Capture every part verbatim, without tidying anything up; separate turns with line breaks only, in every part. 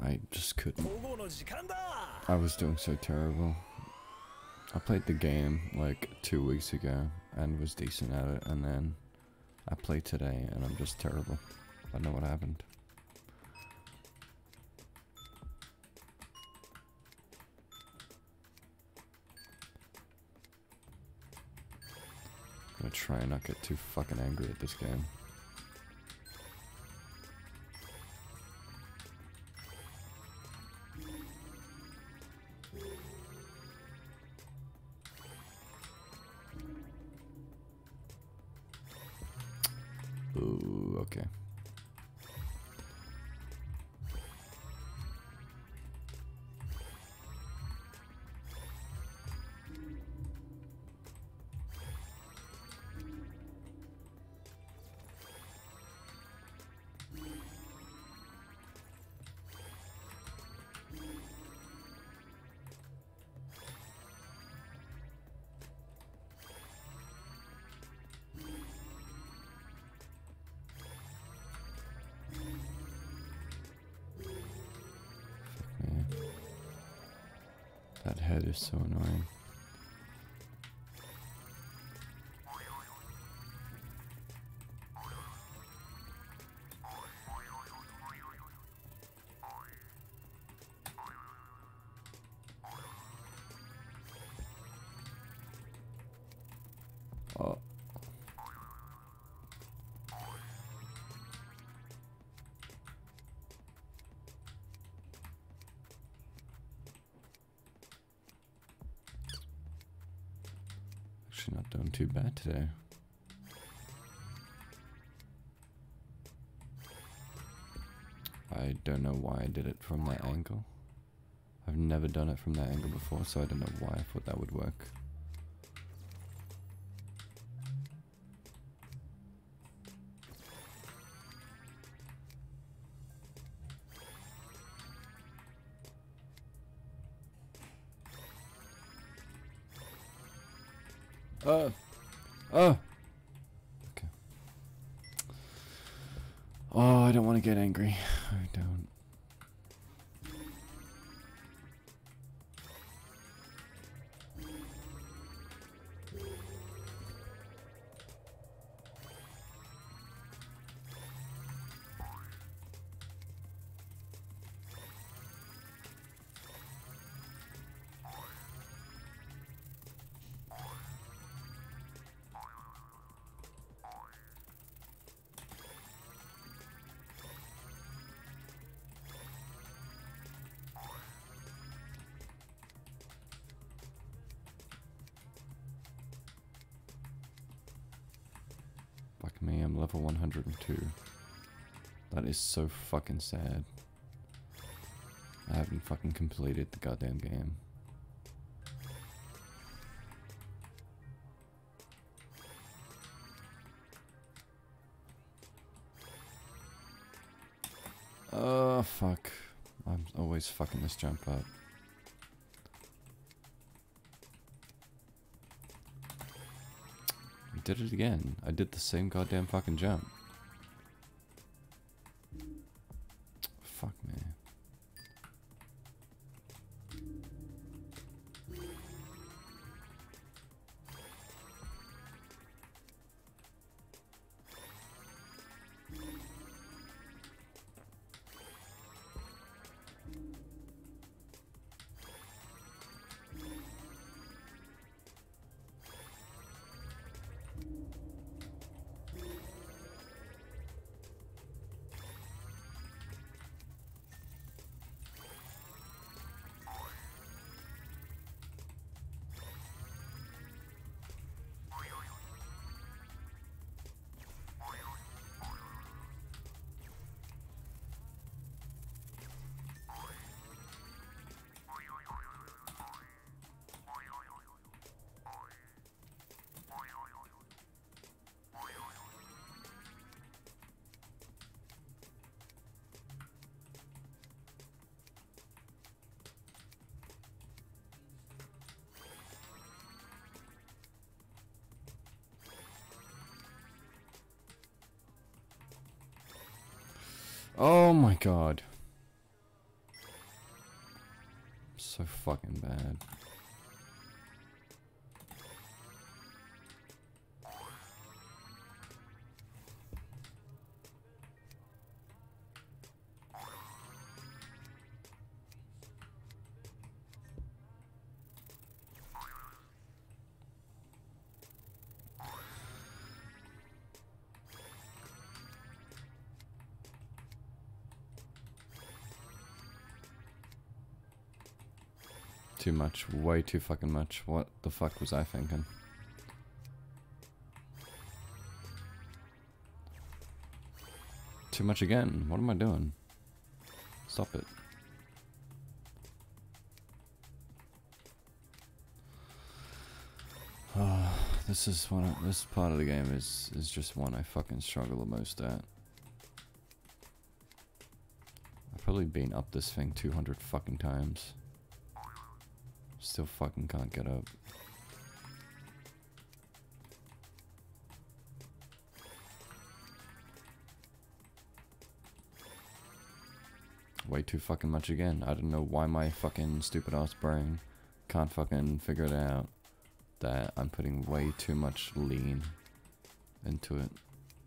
I just couldn't. I was doing so terrible. I played the game like two weeks ago and was decent at it, and then I played today and I'm just terrible. I don't know what happened. I'm gonna try and not get too fucking angry at this game. Ooh, okay. That head is so annoying. Oh. Actually not doing too bad today. I don't know why I did it from that angle. I've never done it from that angle before, so I don't know why I thought that would work. Oh! Oh! Okay. Oh, I don't want to get angry. I don't. Fuck me, I'm level one hundred two. That is so fucking sad. I haven't fucking completed the goddamn game. Oh, fuck. I'm always fucking this jump up. I did it again. I did the same goddamn fucking jump. Fuck me. Oh my god. So fucking bad. Too much, way too fucking much. What the fuck was I thinking? Too much again. What am I doing? Stop it. Oh, this is one. Of, this part of the game is is just one I fucking struggle the most at. I've probably been up this thing two hundred fucking times. Still fucking can't get up. Way too fucking much again. I don't know why my fucking stupid ass brain can't fucking figure it out that I'm putting way too much lean into it.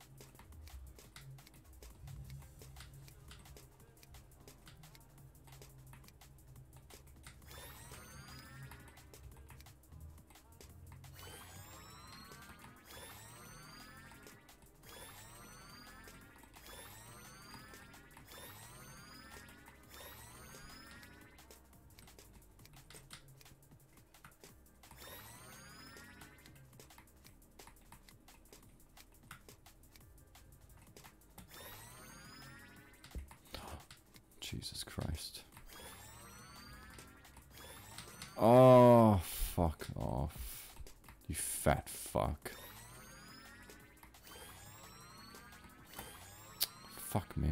Jesus Christ. Oh, fuck off. You fat fuck. Fuck me.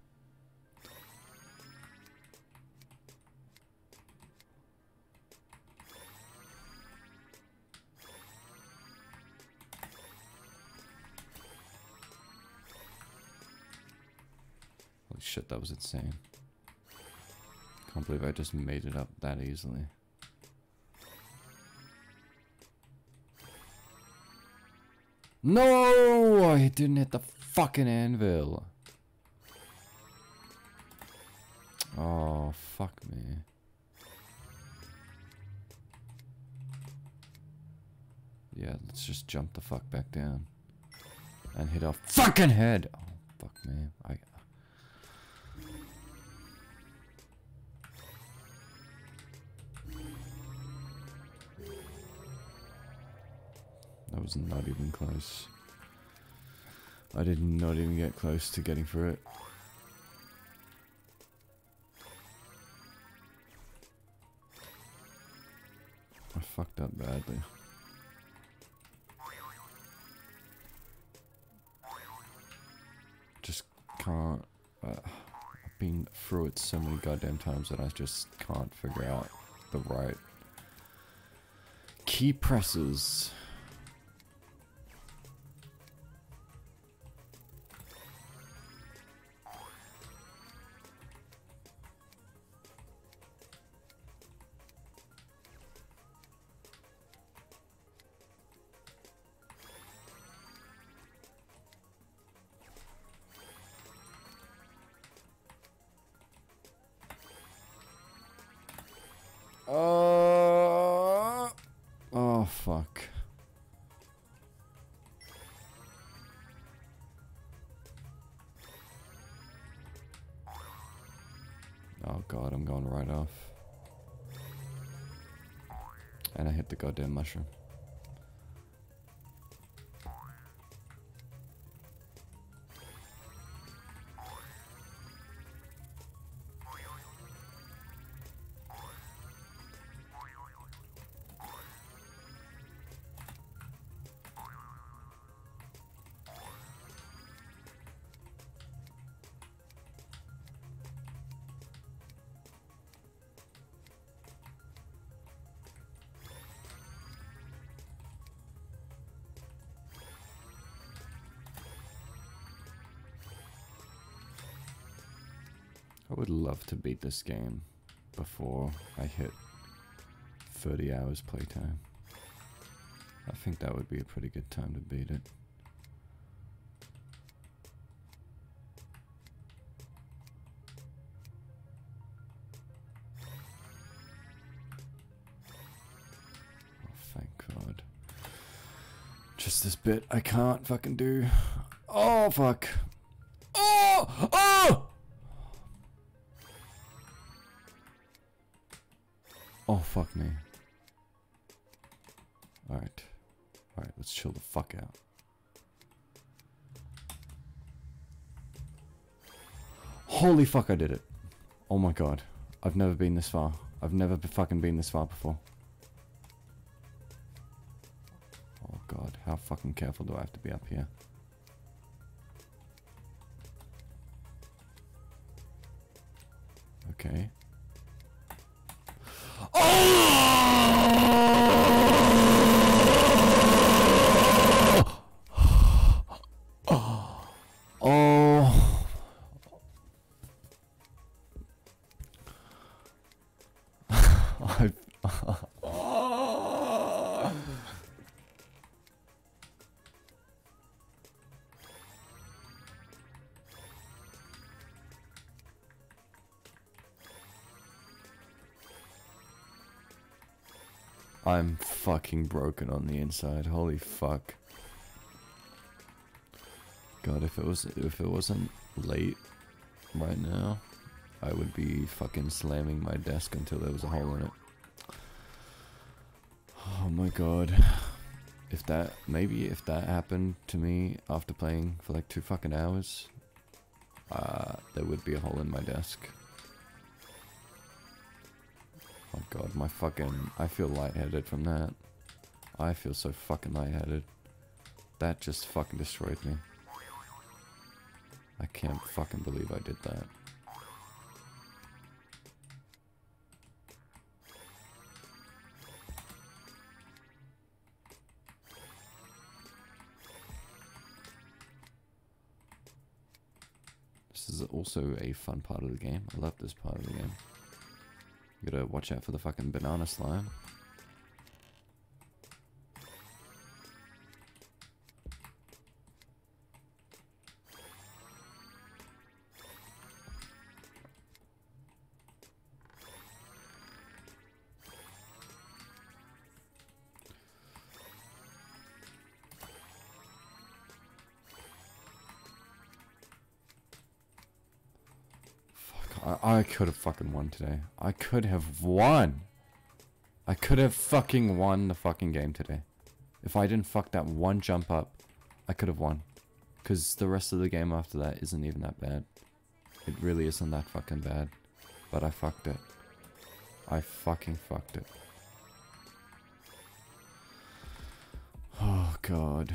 Holy shit, that was insane. Can't believe I just made it up that easily. No! I didn't hit the fucking anvil. Oh, fuck me. Yeah, let's just jump the fuck back down. And hit our fucking head! Oh, fuck me. I... That was not even close. I did not even get close to getting through it. I fucked up badly. Just can't. Uh, I've been through it so many goddamn times that I just can't figure out the right key presses. Uh, oh, fuck. Oh god, I'm going right off. And I hit the goddamn mushroom. I would love to beat this game before I hit thirty hours playtime. I think that would be a pretty good time to beat it. Oh, thank God. Just this bit I can't fucking do. Oh, fuck. Oh! Oh! Oh, fuck me. Alright. Alright, let's chill the fuck out. Holy fuck, I did it. Oh my God. I've never been this far. I've never be fucking been this far before. Oh God, how fucking careful do I have to be up here? Okay. I'm fucking broken on the inside. Holy fuck. God, if it was if it wasn't late right now, I would be fucking slamming my desk until there was a hole in it. Oh my God. If that maybe if that happened to me after playing for like two fucking hours, uh there would be a hole in my desk. Oh God, my fucking... I feel lightheaded from that. I feel so fucking lightheaded. That just fucking destroyed me. I can't fucking believe I did that. This is also a fun part of the game. I love this part of the game. You gotta watch out for the fucking banana slime. I, I could have fucking won today. I could have won. I could have fucking won the fucking game today. If I didn't fuck that one jump up, I could have won. Because the rest of the game after that isn't even that bad. It really isn't that fucking bad. But I fucked it. I fucking fucked it. Oh God.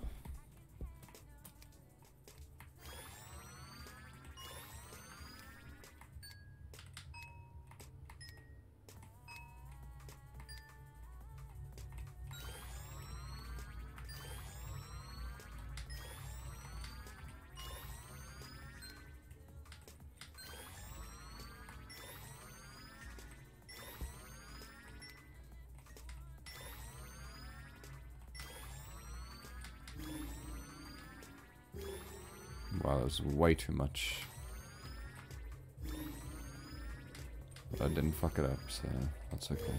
Wow, that was way too much. But I didn't fuck it up, so that's okay.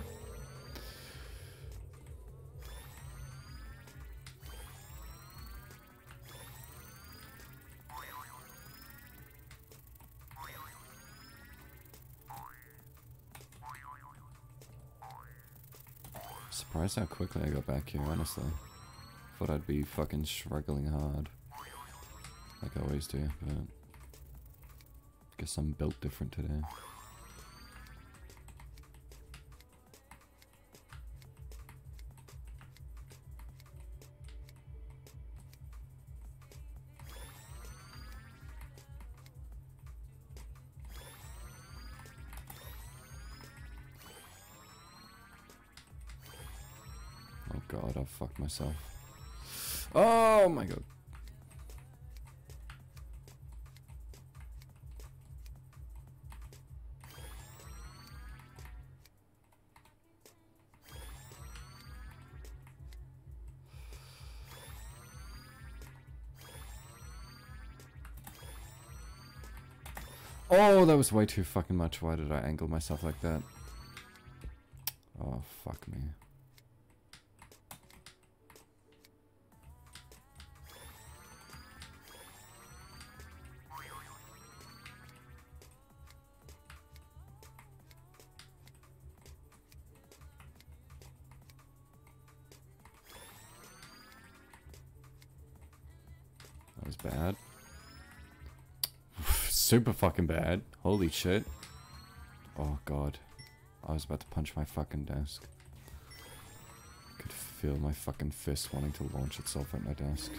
Surprised how quickly I got back here, honestly. Thought I'd be fucking struggling hard. Like I always do, but guess I'm built different today. Oh God, I fucked myself. Oh my God. Oh, that was way too fucking much. Why did I angle myself like that? Oh, fuck me. That was bad. Super fucking bad. Holy shit. Oh god. I was about to punch my fucking desk. I could feel my fucking fist wanting to launch itself at my desk.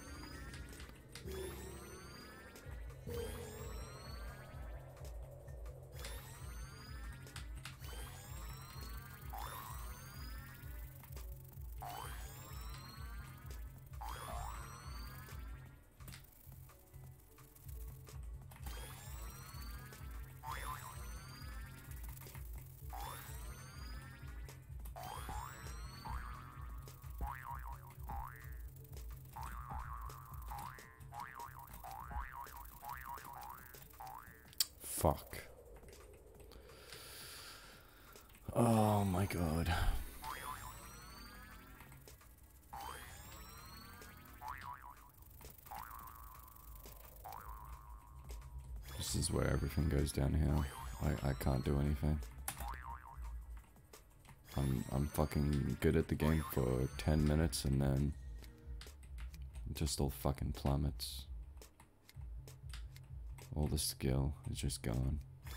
Fuck. Oh my god. This is where everything goes downhill. I, I can't do anything. I'm, I'm fucking good at the game for ten minutes and then it just all fucking plummets. All the skill is just gone.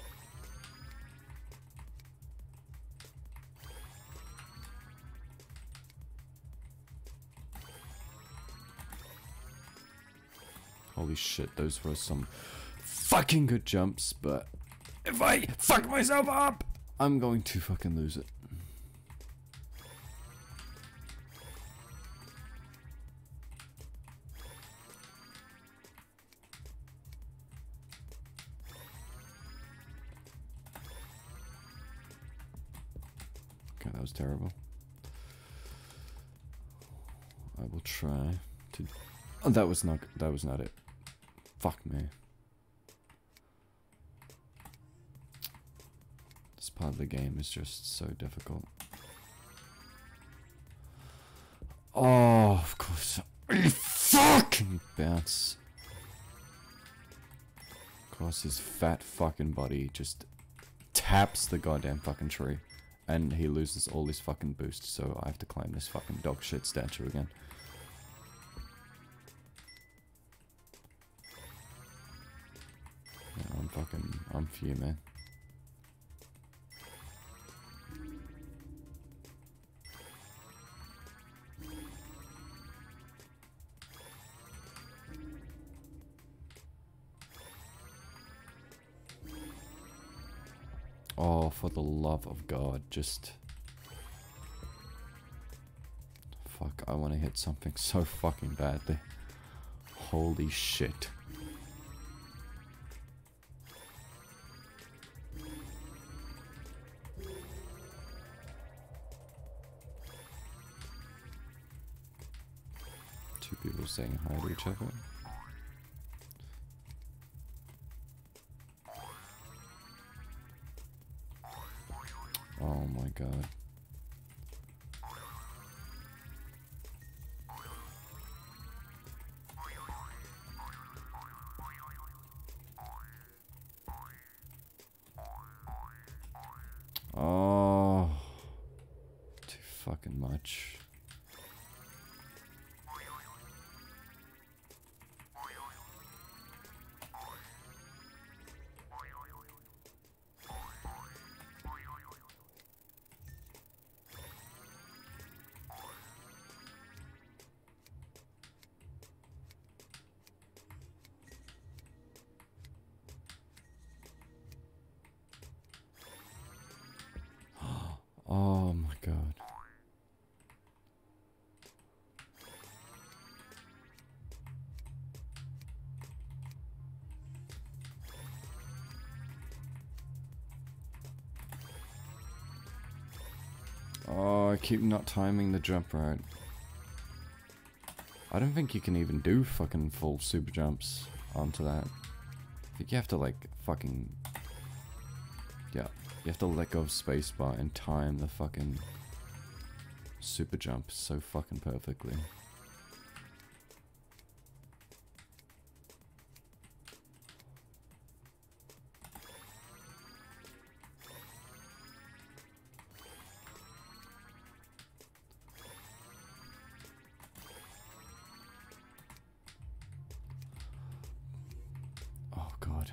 Holy shit, those were some fucking good jumps, but if I fuck myself up, I'm going to fucking lose it. That was terrible. I will try to. Oh, that was not. That was not it. Fuck me. This part of the game is just so difficult. Oh, of course. You fucking bounce. Of course, his fat fucking body just taps the goddamn fucking tree. And he loses all his fucking boosts, so I have to climb this fucking dog shit statue again. Yeah, I'm fucking, I'm fuming. Oh, for the love of God, just... Fuck, I want to hit something so fucking badly. Holy shit. Two people saying hi to each other. Oh my god. Oh, too fucking much. Oh my god. Oh, I keep not timing the jump right. I don't think you can even do fucking full super jumps onto that. I think you have to like fucking... Yeah, you have to let go of spacebar and time the fucking super jump so fucking perfectly. Oh god.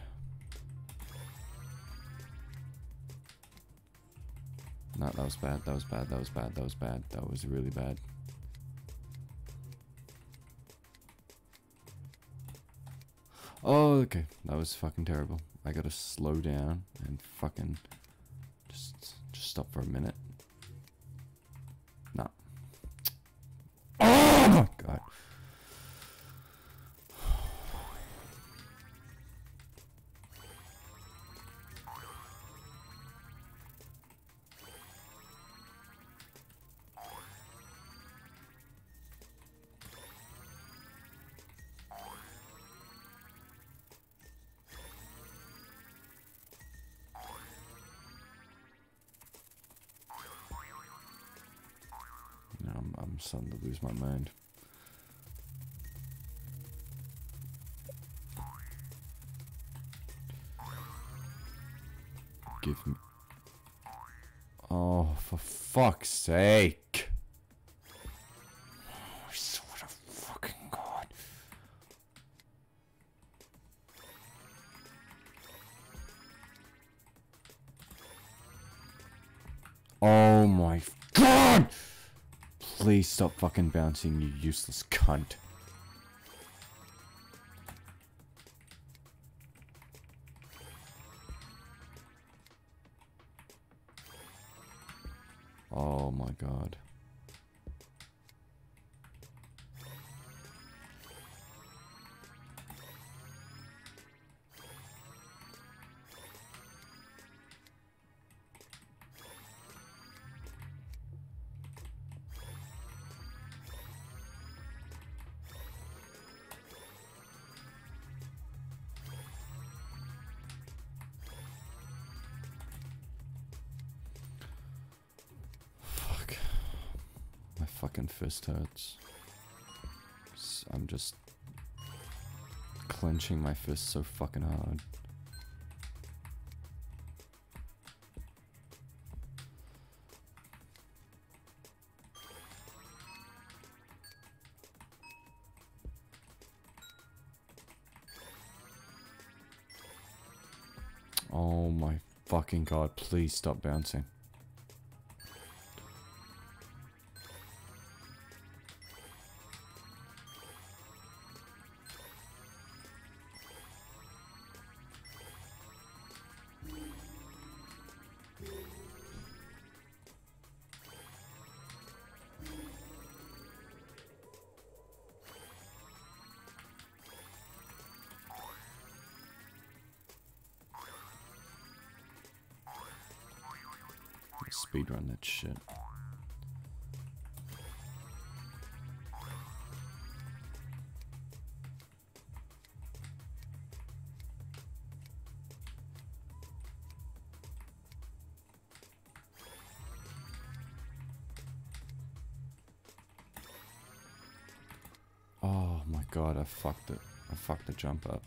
No, that was bad, that was bad, that was bad, that was bad, that was really bad. Oh, okay, that was fucking terrible. I gotta slow down and fucking just, just stop for a minute. No. Oh my god. I'm, I'm starting to lose my mind. Give me... Oh, for fuck's sake! Oh, I swear to fucking God. Oh my God! Please stop fucking bouncing, you useless cunt. Oh my God. My fucking fist hurts. I'm just clenching my fist so fucking hard. Oh my fucking God, please stop bouncing. Speedrun that shit. Oh my God, I fucked it. I fucked the jump up.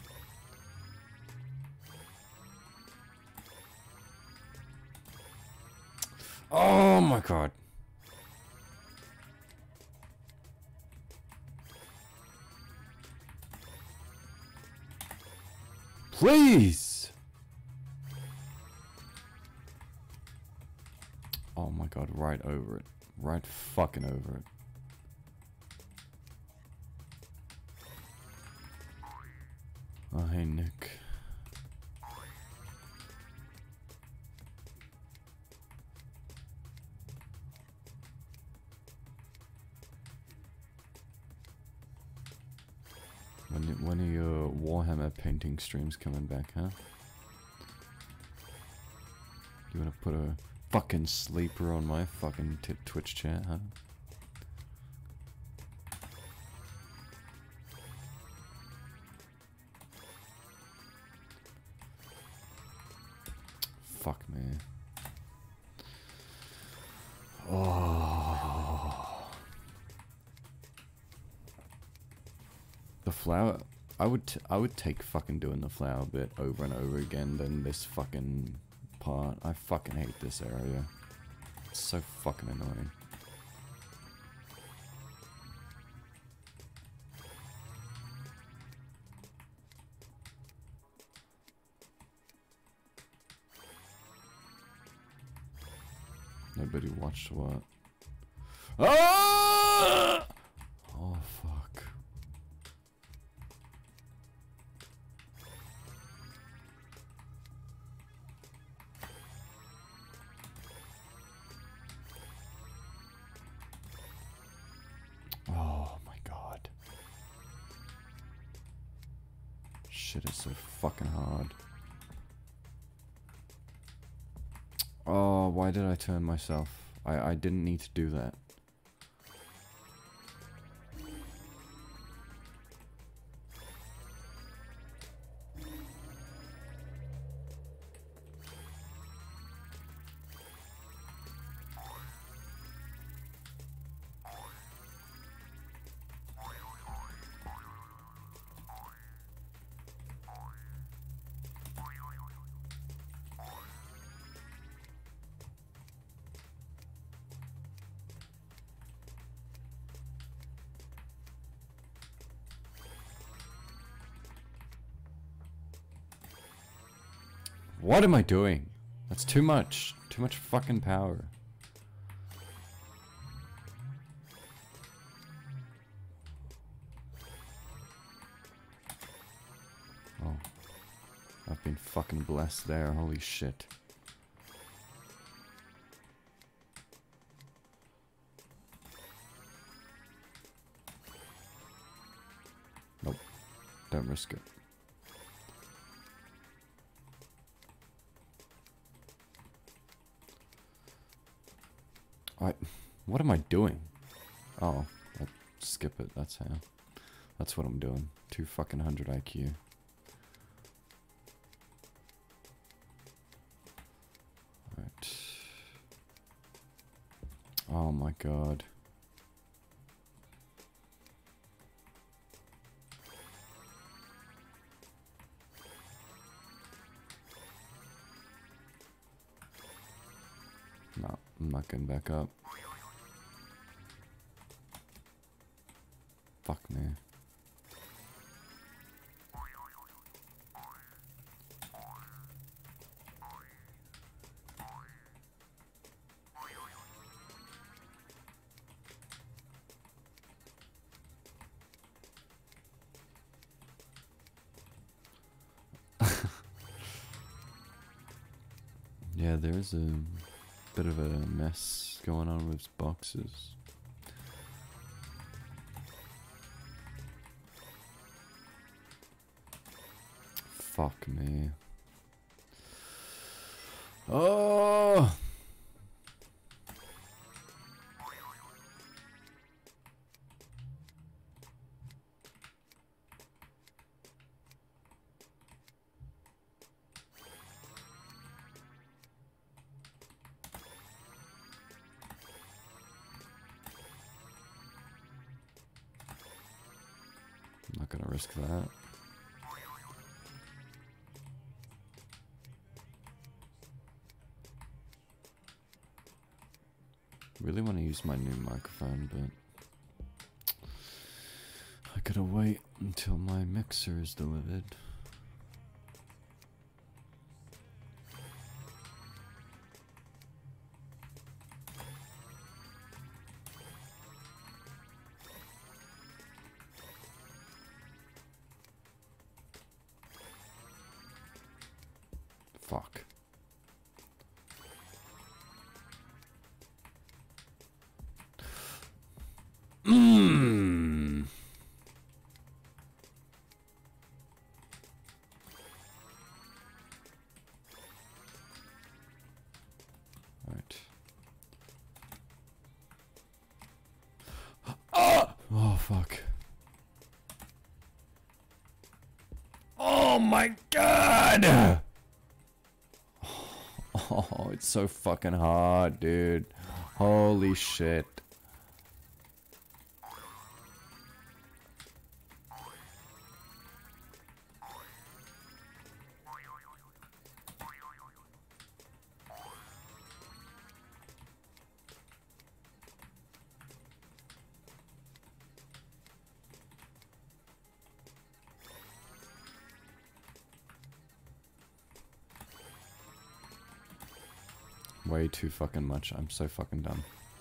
Oh my God. Please. Oh my God, right over it. Right fucking over it. Oh, hey, Nick. When, when are your Warhammer painting streams coming back, huh? You wanna put a fucking sleeper on my fucking t Twitch chat, huh? fuck me. Oh. The flower, I would t I would take fucking doing the flower bit over and over again than this fucking part. I fucking hate this area. It's so fucking annoying. Nobody watched what? Ah! Oh fuck. Oh my god. Shit is so fucking hard. Oh, why did I turn myself? I, I didn't need to do that. What am I doing? That's too much. Too much fucking power. Oh. I've been fucking blessed there. Holy shit. Nope. Don't risk it. I, what am I doing? Oh, I skip it, that's how. That's what I'm doing. Two fucking hundred I Q. Right. Oh my god. No, I'm not getting back up. Fuck me. Yeah, there's a bit of a mess going on with boxes. Fuck me. Oh! I'm not gonna risk that. Really want to use my new microphone, but I gotta wait until my mixer is delivered. Fuck. Mmm. Right. Oh! Oh, fuck. Oh my god! Oh, it's so fucking hard, dude. Holy shit. Way too fucking much. I'm so fucking dumb.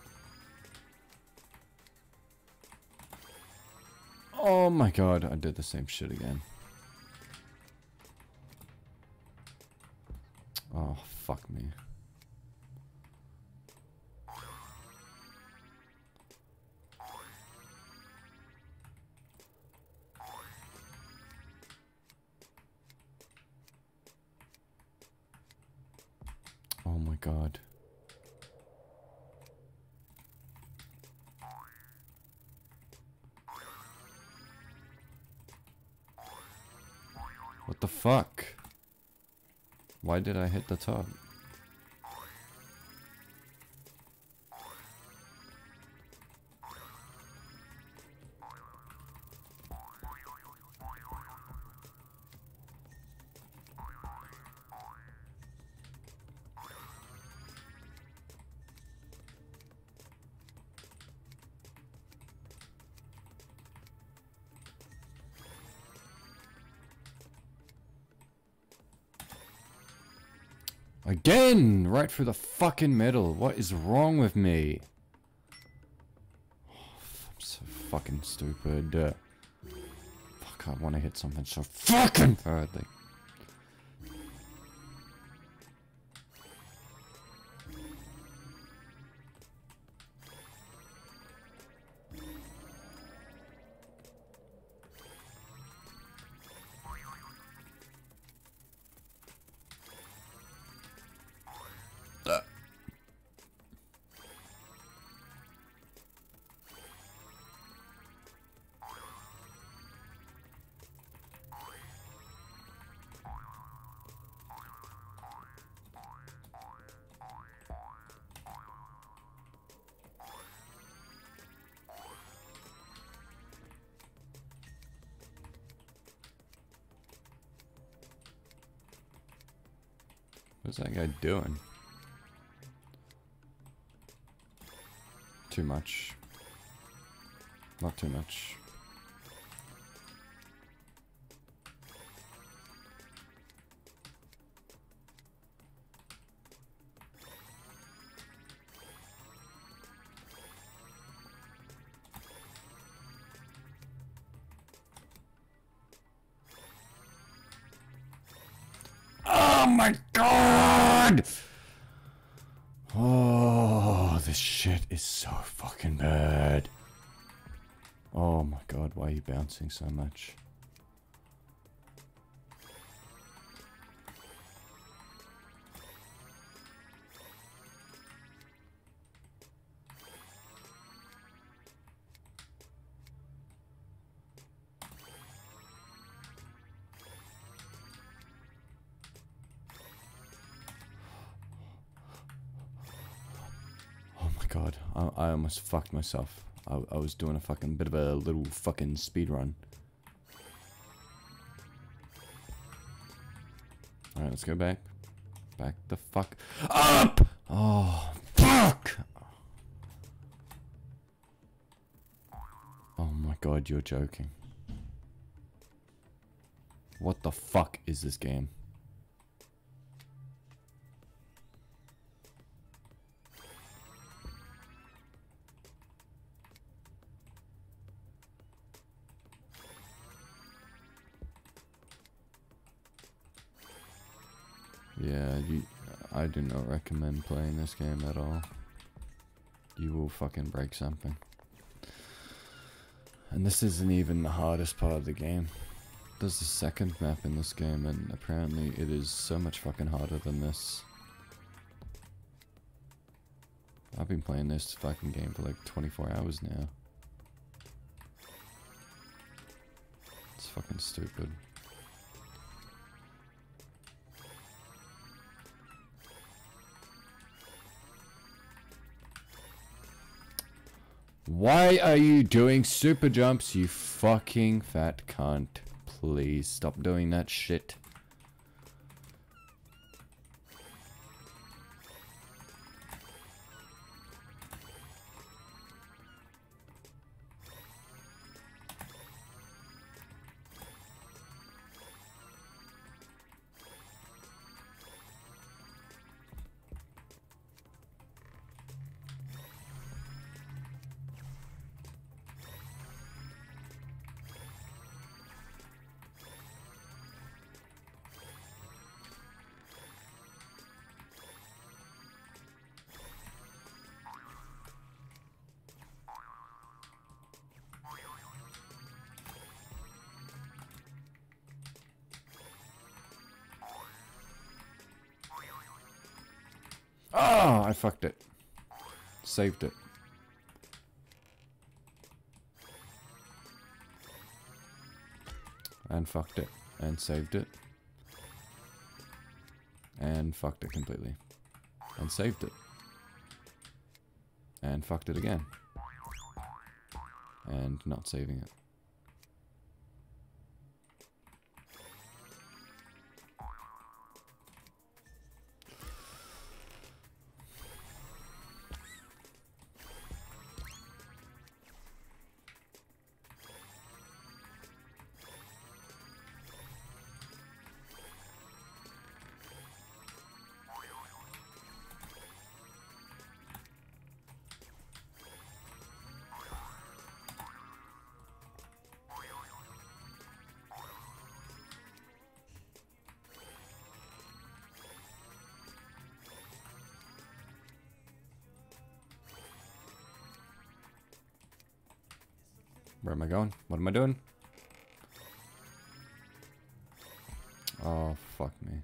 Oh my god, I did the same shit again. Oh, fuck me. Oh my god. What the fuck? Why did I hit the top? Again! Right through the fucking middle. What is wrong with me? Oh, I'm so fucking stupid. Uh, fuck, I want to hit something so fucking badly. What's that guy doing? Too much. Not too much. Oh my god! Oh, this shit is so fucking bad. Oh my god, why are you bouncing so much? God, I, I almost fucked myself. I, I was doing a fucking bit of a little fucking speed run. Alright, let's go back. Back the fuck up! Oh, fuck! Oh my god, you're joking. What the fuck is this game? Yeah, you, I do not recommend playing this game at all. You will fucking break something. And this isn't even the hardest part of the game. There's a second map in this game, and apparently it is so much fucking harder than this. I've been playing this fucking game for like twenty-four hours now. It's fucking stupid. Why are you doing super jumps, you fucking fat cunt? Please stop doing that shit. Oh, I fucked it. Saved it. And fucked it. And saved it. And fucked it completely. And saved it. And fucked it again. And not saving it. Where am I going? What am I doing? Oh, fuck me.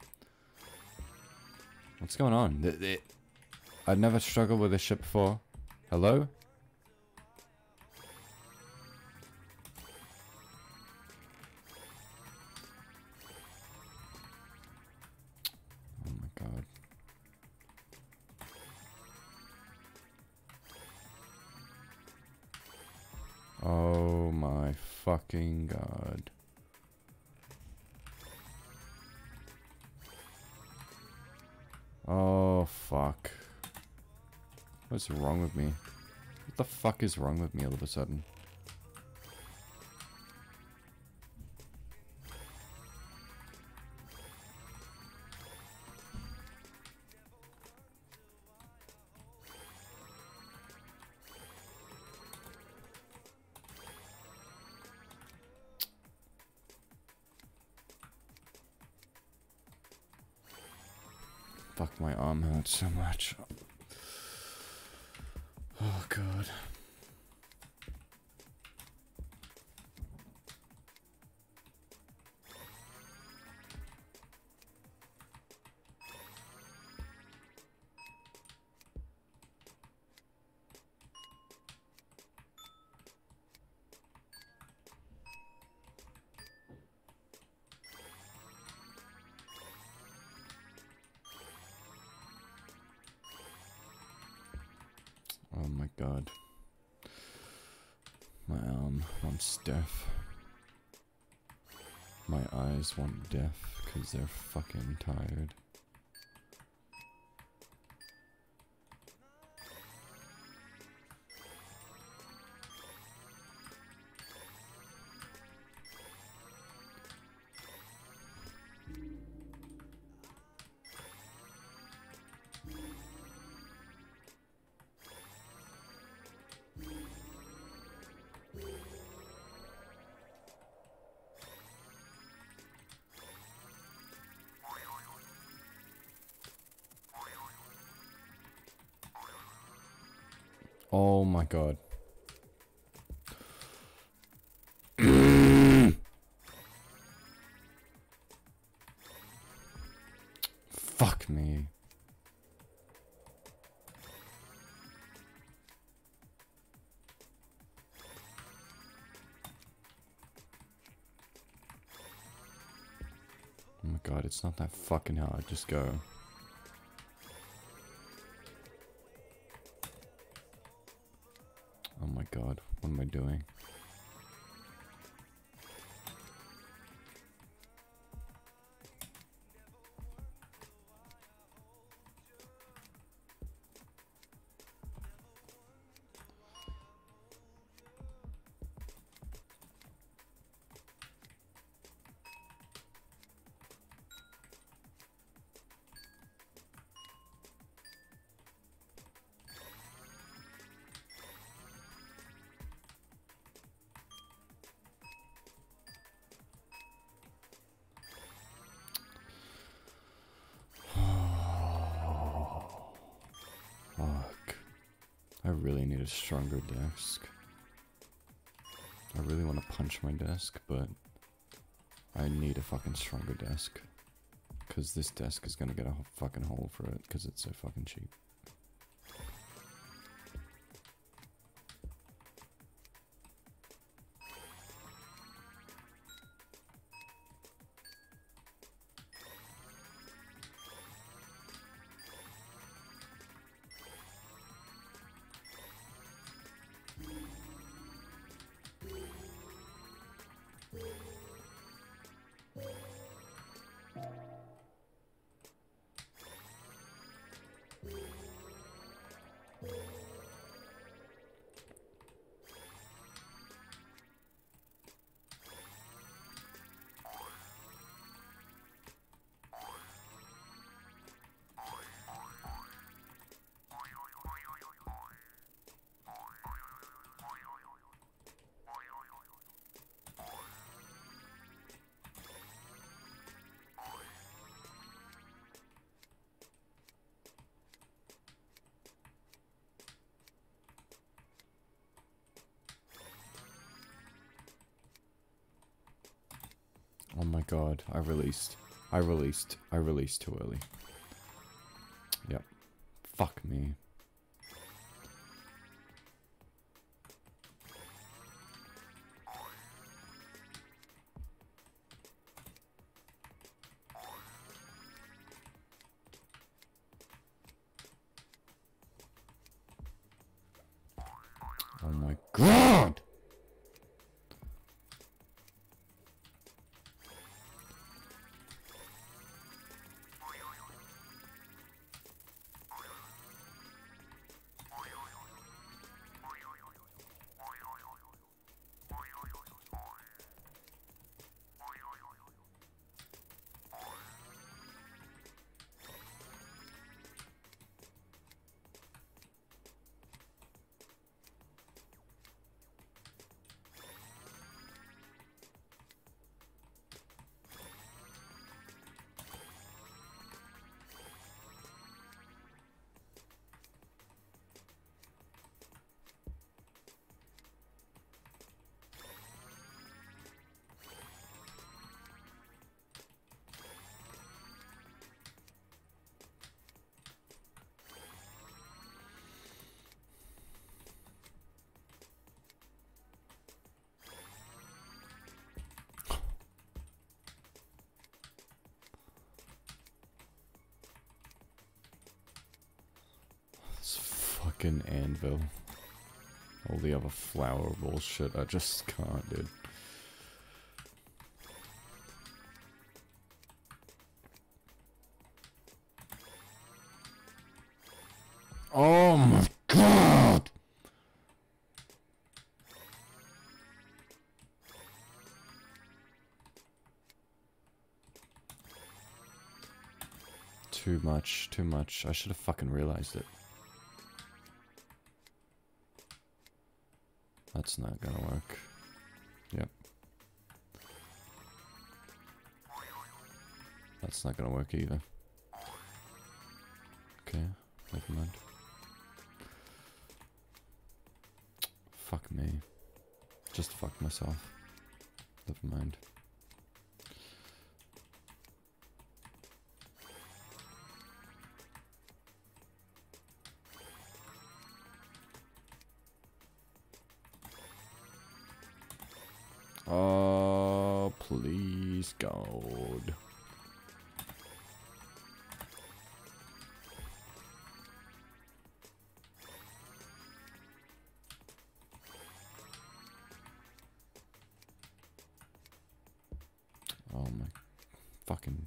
What's going on? The, the, I'd never struggled with this shit before. Hello? Oh my god. Oh my fucking god. Oh fuck. What's wrong with me? What the fuck is wrong with me all of a sudden? Fuck, my arm hurts so much. Oh god. Oh my god. My arm wants death. My eyes want death because they're fucking tired. Oh my god. Fuck me. Oh my god, it's not that fucking hard. Just go. god, what am I doing? Fuck. I really need a stronger desk. I really want to punch my desk, but I need a fucking stronger desk. Because this desk is going to get a fucking hole for it, because it's so fucking cheap. Oh my god, I released. I released. I released too early. Yep. Fuck me. Oh my god! Fucking anvil. All the other flower bullshit, I just can't, dude. Oh my god! Too much, too much. I should have fucking realized it. That's not gonna work. Yep. That's not gonna work either. Okay, never mind. Fuck me. Just fuck myself. Never mind. Oh, please, God. fucking...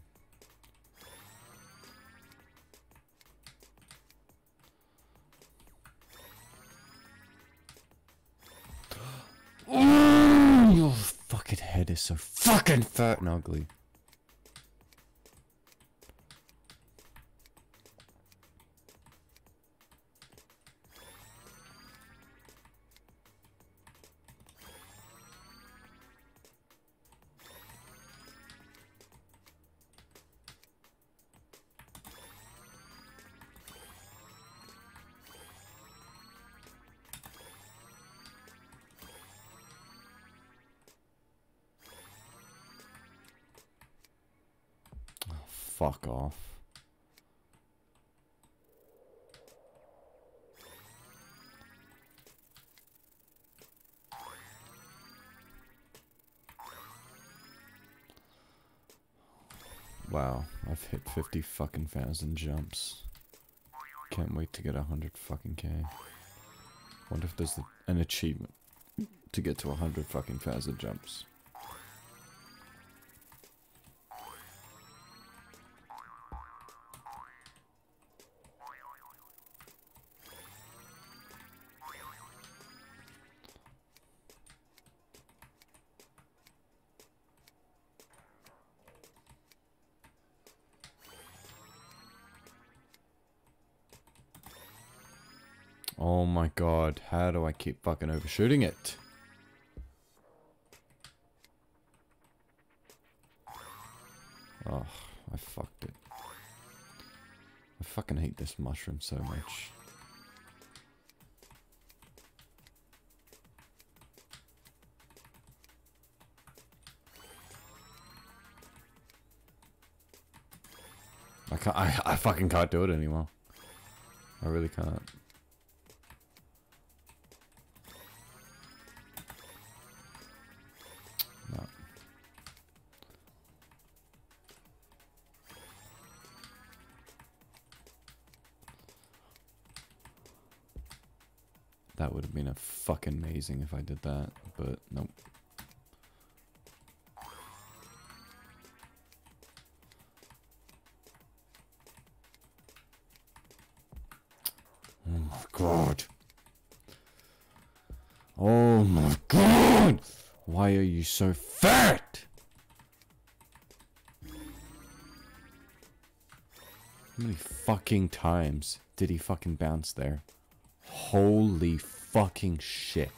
Oh, your fucking head is so fucking fat and ugly. Fuck off. Wow, I've hit fifty fucking thousand jumps. Can't wait to get a hundred fucking K. Wonder if there's an achievement to get to a hundred fucking thousand jumps. Oh my god, how do I keep fucking overshooting it? Oh, I fucked it. I fucking hate this mushroom so much. I can't, I, I fucking can't do it anymore. I really can't. No. That would have been a fucking amazing if I did that, but nope. Oh my god. Oh my god! Why are you so fat? How many fucking times did he fucking bounce there? Holy fucking shit.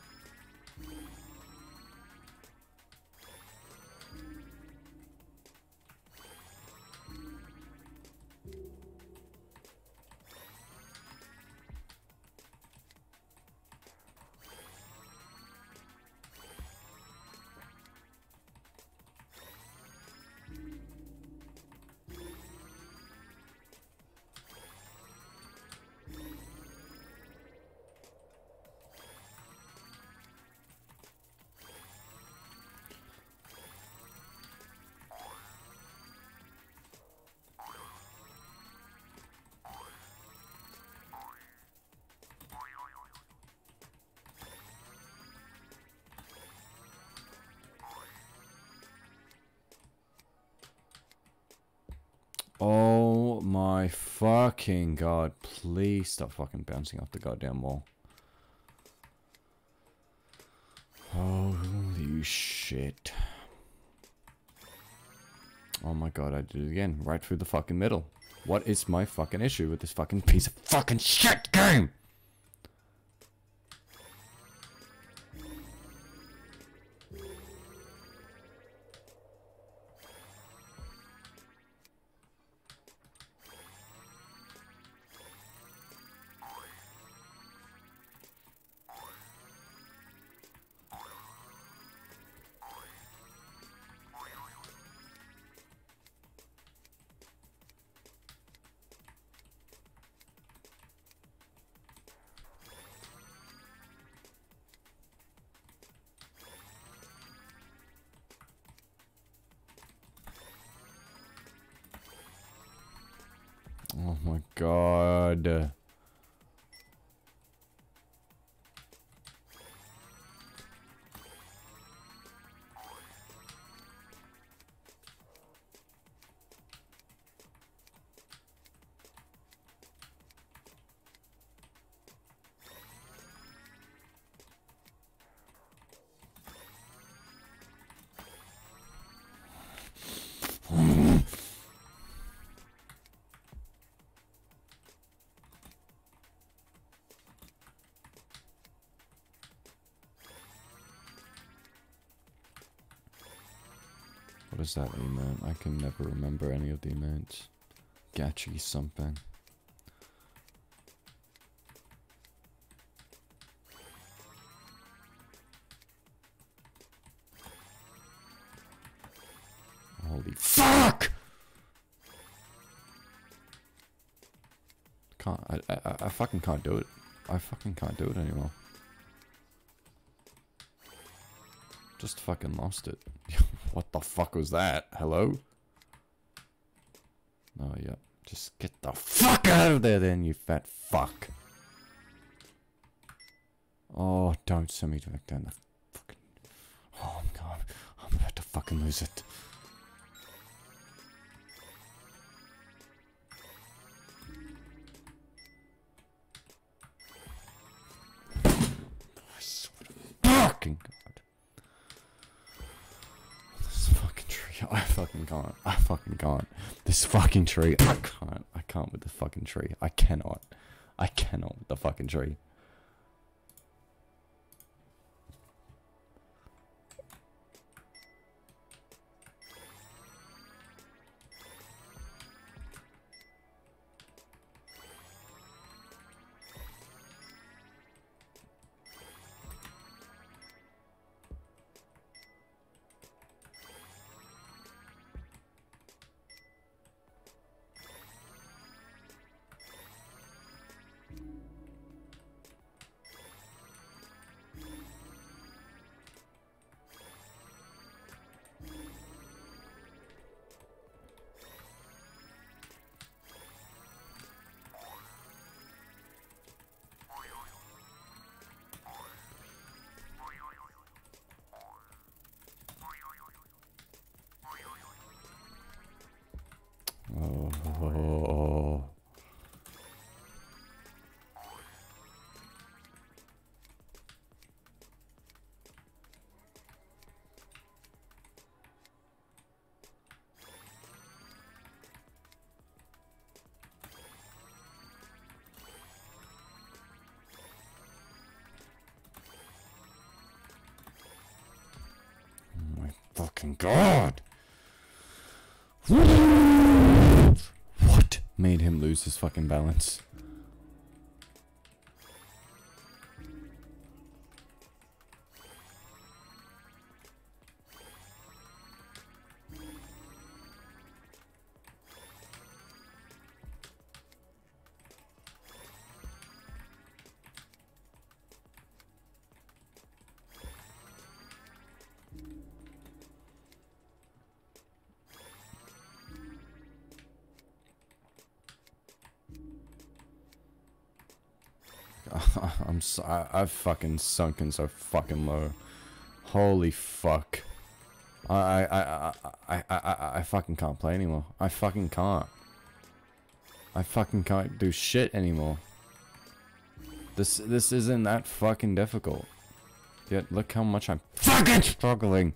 Oh my fucking god. Please stop fucking bouncing off the goddamn wall. Holy shit. Oh my god, I did it again. Right through the fucking middle. What is my fucking issue with this fucking piece of fucking shit game? Oh my god. What is that emote? I can never remember any of the emotes. Gachi something. Holy fuck! Can't, I, I, I fucking can't do it. I fucking can't do it anymore. Just fucking lost it. What the fuck was that? Hello? Oh, yeah. Just get the fuck out of there then, you fat fuck. Oh, don't send me back down the fucking... Oh, I'm God. I'm about to fucking lose it. I swear to fucking God. This fucking tree. I fucking can't. I fucking can't. This fucking tree. I can't. I can't with the fucking tree. I cannot. I cannot with the fucking tree. Oh. My fucking God. What made him lose his fucking balance? I'm so, I, I've fucking sunken so fucking low. Holy fuck. I I I I I I, I fucking can't play anymore. I fucking can't. I fucking can't do shit anymore. This this isn't that fucking difficult. Yet look how much I'm fucking struggling.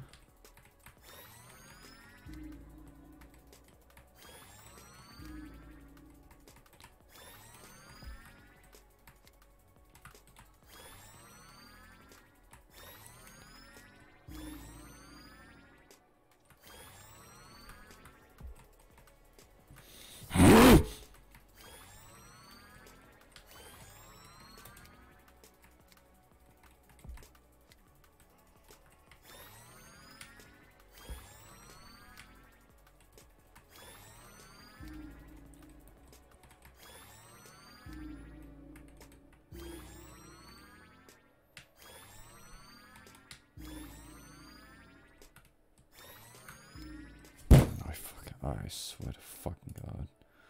I swear to fucking God.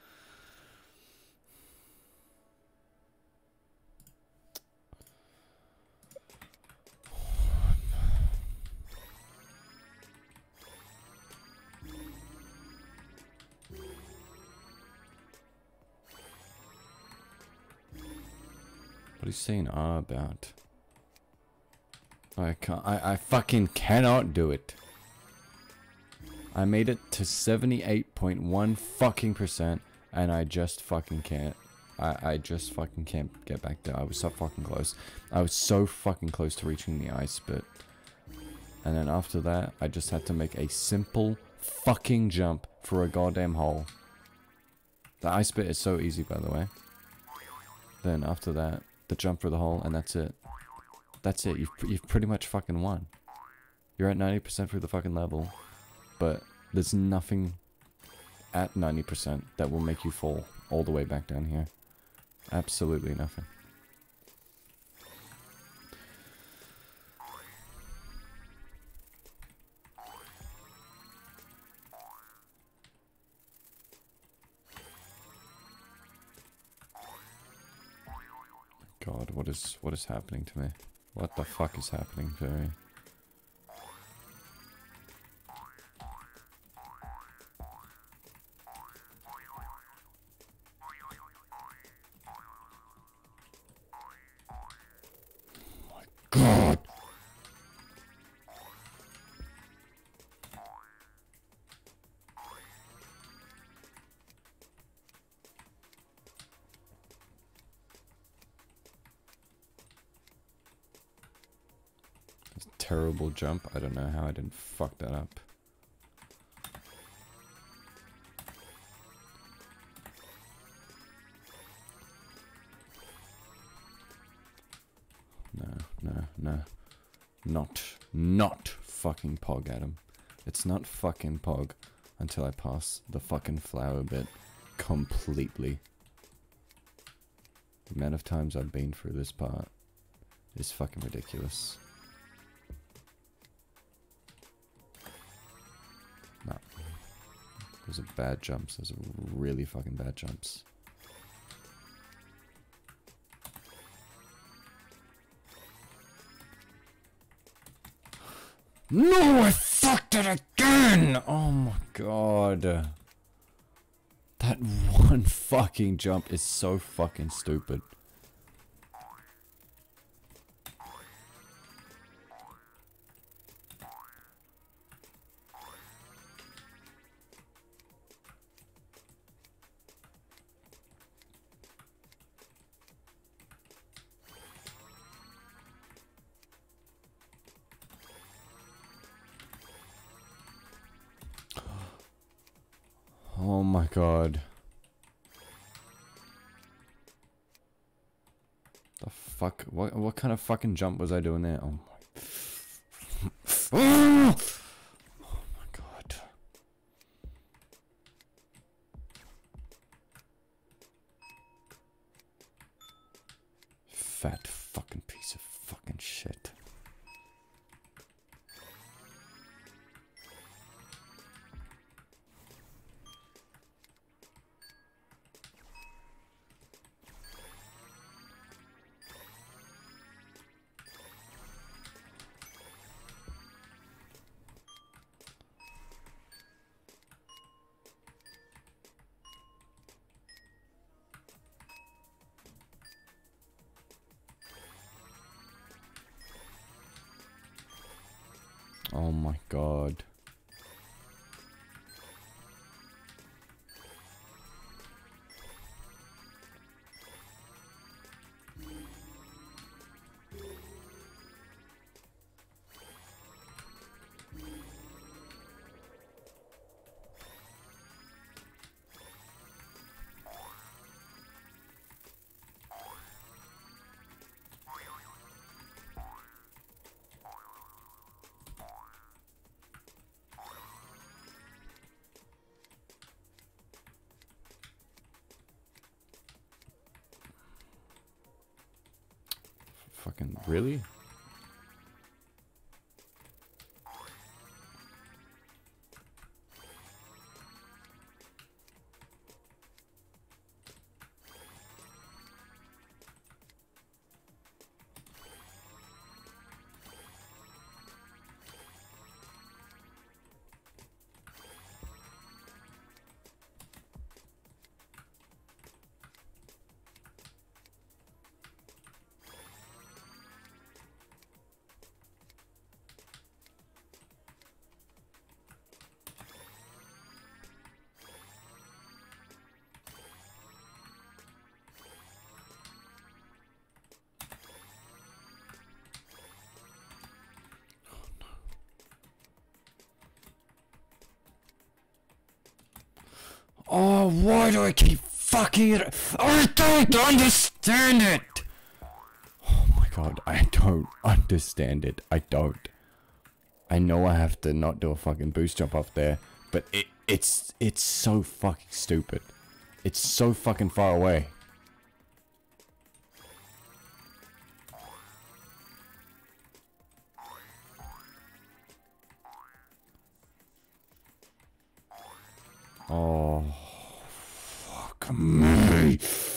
What is he saying ah about? I can't, I, I fucking cannot do it. I made it to seventy-eight point one fucking percent and I just fucking can't. I, I just fucking can't get back there. I was so fucking close. I was so fucking close to reaching the ice, but And then after that, I just had to make a simple fucking jump for a goddamn hole. The ice bit is so easy, by the way. Then after that, the jump for the hole, and that's it. That's it. You've, you've pretty much fucking won. You're at ninety percent for the fucking level. But there's nothing at ninety percent that will make you fall all the way back down here. Absolutely nothing. God, what is what is happening to me? What the fuck is happening to me? God! Terrible jump. I don't know how I didn't fuck that up. No, no, no. Not, not fucking Pog, Adam. It's not fucking Pog until I pass the fucking flower bit completely. The amount of times I've been through this part is fucking ridiculous. No. Those are bad jumps. Those are really fucking bad jumps. No, I fucked it again! Oh my god. That one fucking jump is so fucking stupid. Oh my god. The fuck? What, what kind of fucking jump was I doing there? Oh my... Oh my god. Fat fucking piece of fucking shit. Oh my god. Fucking really? Oh, why do I keep fucking it? I don't understand it! Oh my god, I don't understand it. I don't. I know I have to not do a fucking boost jump up there, but it it's it's so fucking stupid. It's so fucking far away. Oh, fuck me.